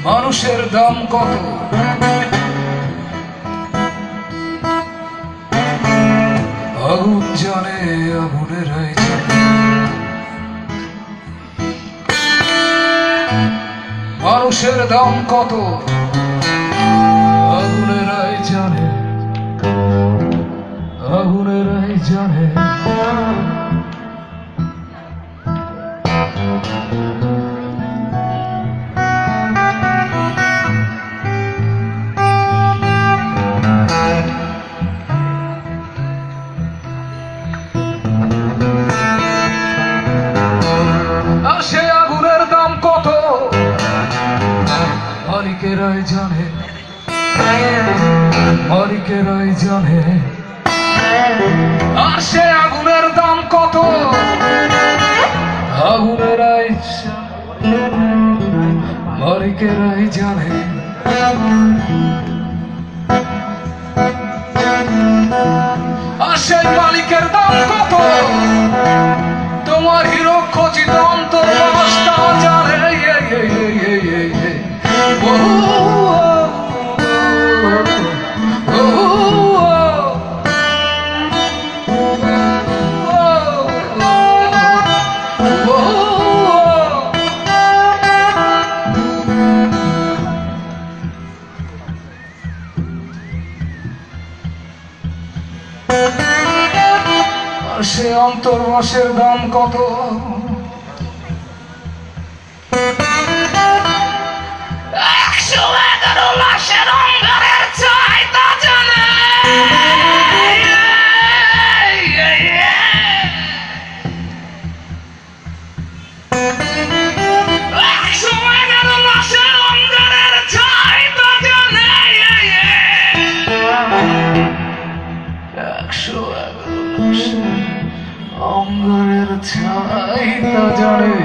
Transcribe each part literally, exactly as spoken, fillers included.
মানুষের দাম কত আগুন জানে আগুনের মানুষের দাম কত আগুনেরাই জানে আগুনেরাই জানে সে আগুনের দাম কত মালিকেরাই জানে মালিকেরাই জানে আর সে আগুনের দাম কত আগুনেরাই মালিকেরাই জানে আর সেই মালিকের দাম কত তোমার হিরো খচিত অন্তর বাসটা জানে সে অন্তর্বাসের দাম কত একশো এগারো লাশের অঙ্গারের চাহিদা জানে একশো এগারো লাশের অঙ্গারের চাহিদা জানে একশো এগারো লাশের অঙ্গারের চাহিদা জানে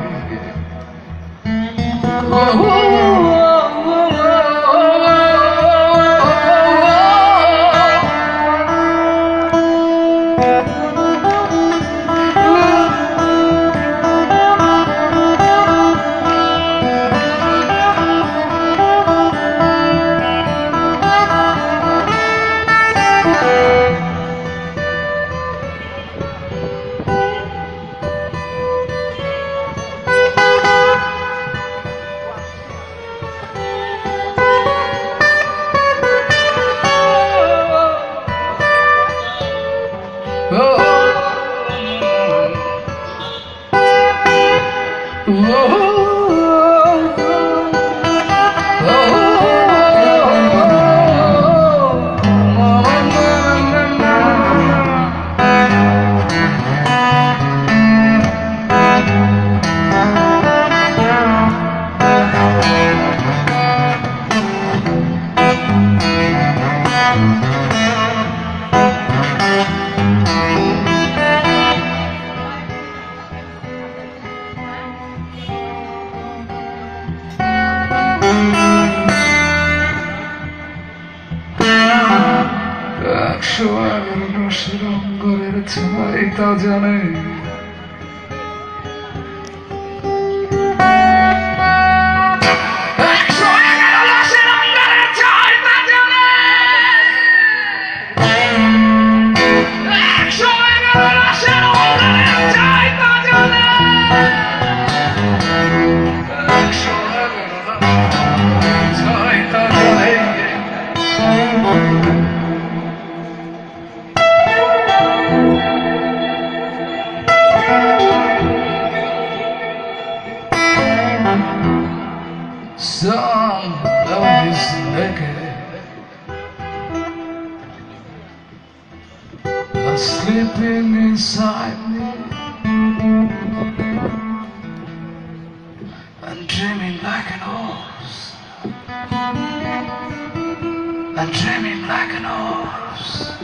একশো এগারো লাশের অঙ্গারের চাহিদা জানে Some love is naked, but sleeping inside me and dreaming like an horse, and dreaming like an horse.